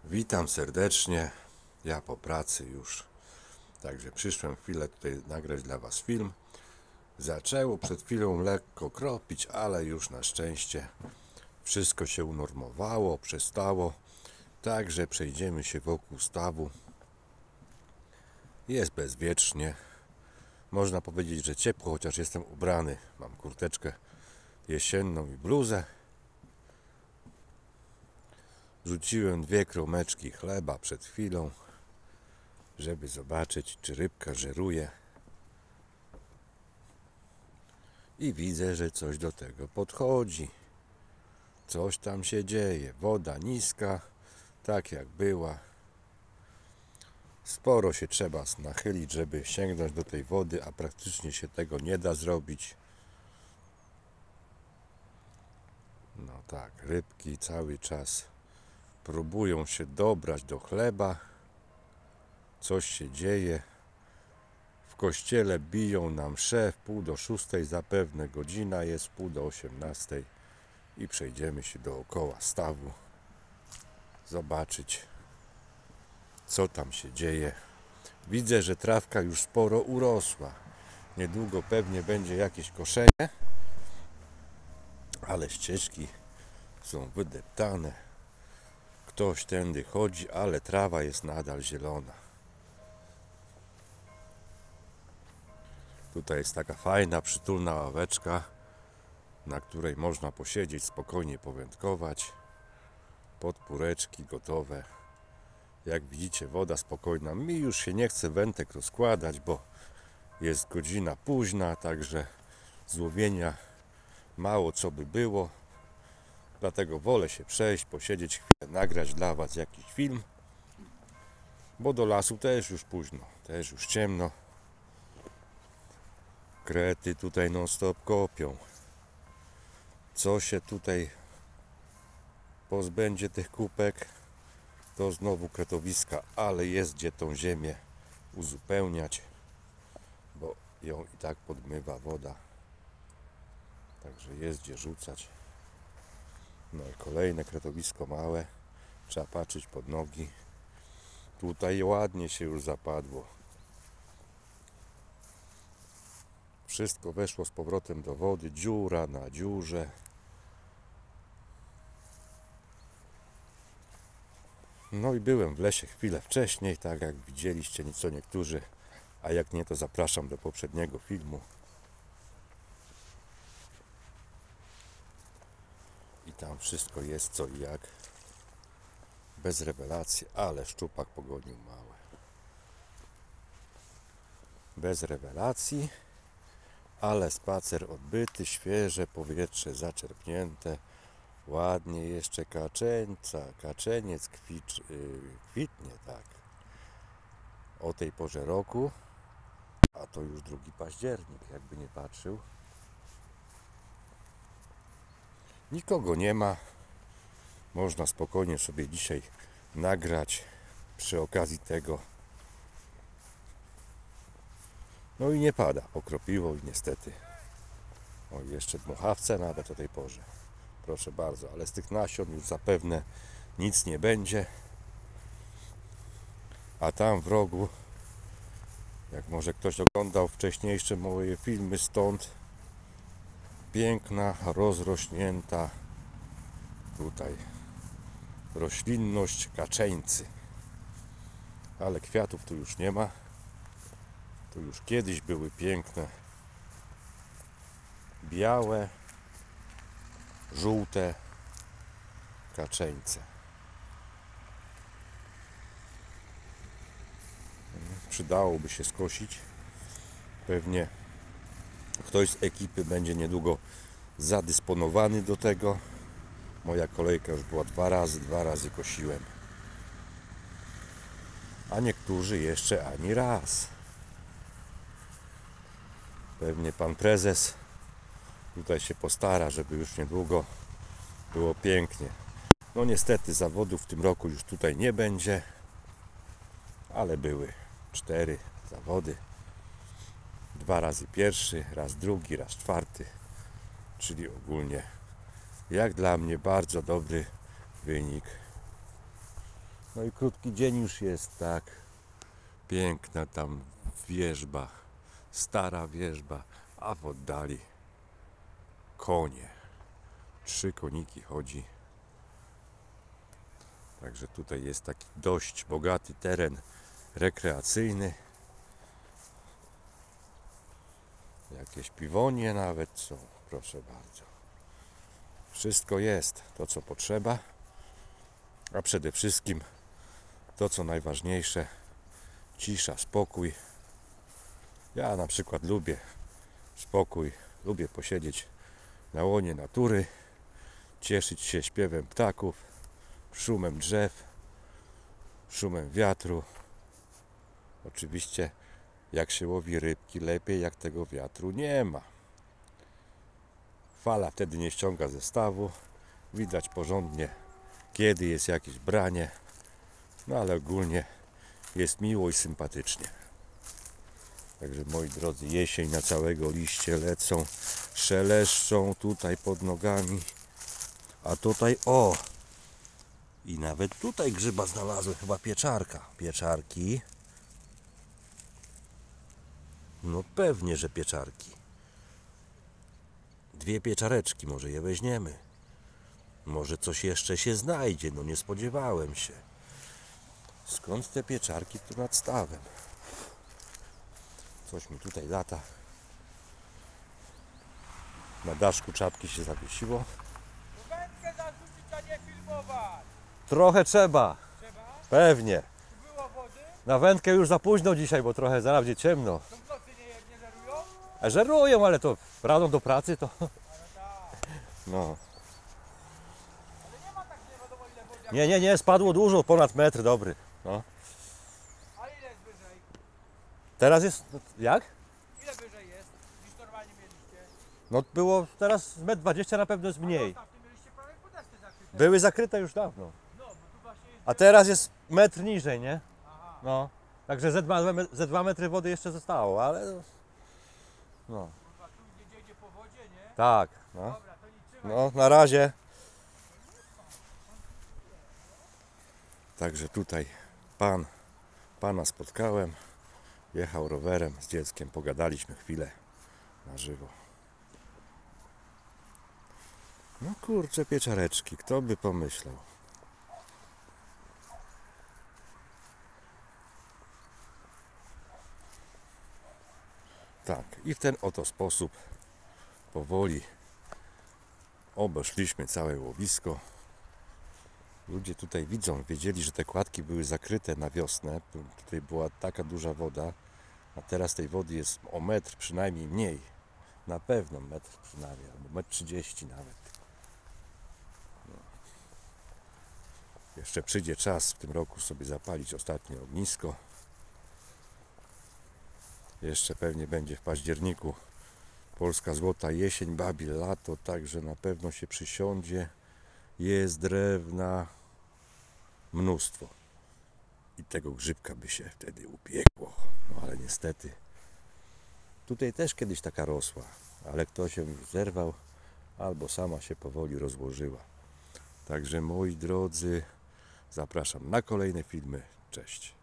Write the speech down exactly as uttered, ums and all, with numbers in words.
Witam serdecznie, ja po pracy już, także przyszłem chwilę tutaj nagrać dla Was film. Zaczęło przed chwilą lekko kropić, ale już na szczęście wszystko się unormowało, przestało, także przejdziemy się wokół stawu. Jest bezwiecznie, można powiedzieć, że ciepło, chociaż jestem ubrany, mam kurteczkę jesienną i bluzę. Rzuciłem dwie kromeczki chleba przed chwilą, żeby zobaczyć, czy rybka żeruje. I widzę, że coś do tego podchodzi. Coś tam się dzieje. Woda niska, tak jak była. Sporo się trzeba nachylić, żeby sięgnąć do tej wody, a praktycznie się tego nie da zrobić. No tak, rybki cały czas próbują się dobrać do chleba. Coś się dzieje. W kościele biją nam mszę w pół do szóstej, zapewne godzina jest pół do osiemnastej i przejdziemy się dookoła stawu, zobaczyć, co tam się dzieje. Widzę, że trawka już sporo urosła. Niedługo pewnie będzie jakieś koszenie, ale ścieżki są wydeptane. Ktoś tędy chodzi, ale trawa jest nadal zielona. Tutaj jest taka fajna, przytulna ławeczka, na której można posiedzieć, spokojnie powędkować. Podpóreczki gotowe. Jak widzicie, woda spokojna. Mi już się nie chce wędek rozkładać, bo jest godzina późna, także złowienia mało co by było. Dlatego wolę się przejść, posiedzieć chwilę, nagrać dla Was jakiś film, bo do lasu też już późno, też już ciemno. Krety tutaj non stop kopią. Co się tutaj pozbędzie tych kupek, to znowu kretowiska, ale jest gdzie tą ziemię uzupełniać, bo ją i tak podmywa woda, także jest gdzie rzucać. No i kolejne kretowisko małe, trzeba patrzeć pod nogi. Tutaj ładnie się już zapadło, wszystko weszło z powrotem do wody, dziura na dziurze. No i byłem w lesie chwilę wcześniej, tak jak widzieliście nieco niektórzy, a jak nie, to zapraszam do poprzedniego filmu. I tam wszystko jest co i jak, bez rewelacji, ale szczupak pogonił małe. Bez rewelacji, ale spacer odbyty, świeże powietrze zaczerpnięte, ładnie jeszcze kaczeńca, kaczeniec kwicz, yy, kwitnie, tak, o tej porze roku, a to już drugi październik, jakby nie patrzył. Nikogo nie ma, można spokojnie sobie dzisiaj nagrać przy okazji tego. No i nie pada, okropiło i niestety. O, jeszcze dmuchawce nawet o tej porze. Proszę bardzo, ale z tych nasion już zapewne nic nie będzie. A tam w rogu, jak może ktoś oglądał wcześniejsze moje filmy stąd, piękna, rozrośnięta tutaj roślinność kaczeńcy. Ale kwiatów tu już nie ma. Tu już kiedyś były piękne, białe, żółte kaczeńce. Przydałoby się skosić. Pewnie ktoś z ekipy będzie niedługo zadysponowany do tego. Moja kolejka już była dwa razy, dwa razy kosiłem. A niektórzy jeszcze ani raz. Pewnie pan prezes tutaj się postara, żeby już niedługo było pięknie. No niestety zawodów w tym roku już tutaj nie będzie, ale były cztery zawody. Dwa razy pierwszy, raz drugi, raz czwarty. Czyli ogólnie, jak dla mnie, bardzo dobry wynik. No i krótki dzień już jest, tak. Piękna tam wierzba, stara wierzba, a w oddali konie. Trzy koniki chodzi. Także tutaj jest taki dość bogaty teren rekreacyjny. Jakieś piwonie nawet są, proszę bardzo. Wszystko jest, to co potrzeba. A przede wszystkim to co najważniejsze, cisza, spokój. Ja na przykład lubię spokój, lubię posiedzieć na łonie natury, cieszyć się śpiewem ptaków, szumem drzew, szumem wiatru. Oczywiście jak się łowi rybki, lepiej jak tego wiatru nie ma. Fala wtedy nie ściąga zestawu, widać porządnie kiedy jest jakieś branie, no ale ogólnie jest miło i sympatycznie. Także moi drodzy, jesień na całego liście lecą, szeleszczą tutaj pod nogami, a tutaj o! I nawet tutaj grzyba znalazłem, chyba pieczarka. Pieczarki. No pewnie, że pieczarki. Dwie pieczareczki, może je weźmiemy. Może coś jeszcze się znajdzie, no nie spodziewałem się. Skąd te pieczarki tu nad stawem? Coś mi tutaj lata. Na daszku czapki się zawiesiło. Wędkę zarzucić, a nie filmować. Trochę trzeba. Trzeba? Pewnie. Tu było wody? Na wędkę już za późno dzisiaj, bo trochę zaraz będzie ciemno. To w nocy nie, nie żerują? A żerują, ale to rano do pracy to... Ale tak. No. Ale nie ma tak nie wiadomo ile wody. jak- Nie, nie, nie, spadło dużo, ponad metr, dobry. No. A ile jest wyżej? Teraz jest... Jak? Ile wyżej jest niż normalnie mieliście? No było teraz metr dwadzieścia na pewno jest mniej. Ostatnio mieliście prawie podesty zakryte. Były zakryte już dawno. No, bo tu właśnie jest... A teraz jest metr niżej, nie? Aha. No. Także ze dwa, ze dwa metry wody jeszcze zostało, ale... No. Kurwa, tu gdzie jedzie po wodzie, nie? Tak, no. Dobra, to liczymy. No, na razie. Także tutaj pan, pana spotkałem, jechał rowerem z dzieckiem, pogadaliśmy chwilę na żywo. No kurczę, pieczareczki, kto by pomyślał. Tak, i w ten oto sposób powoli obeszliśmy całe łowisko. Ludzie tutaj widzą, wiedzieli, że te kładki były zakryte na wiosnę. Tutaj była taka duża woda, a teraz tej wody jest o metr przynajmniej mniej. Na pewno metr przynajmniej, albo metr trzydzieści nawet. No. Jeszcze przyjdzie czas w tym roku sobie zapalić ostatnie ognisko. Jeszcze pewnie będzie w październiku polska złota jesień, babil lato, także na pewno się przysiądzie. Jest drewna mnóstwo i tego grzybka by się wtedy upiekło, no ale niestety tutaj też kiedyś taka rosła, ale ktoś ją już zerwał albo sama się powoli rozłożyła. Także moi drodzy, zapraszam na kolejne filmy. Cześć.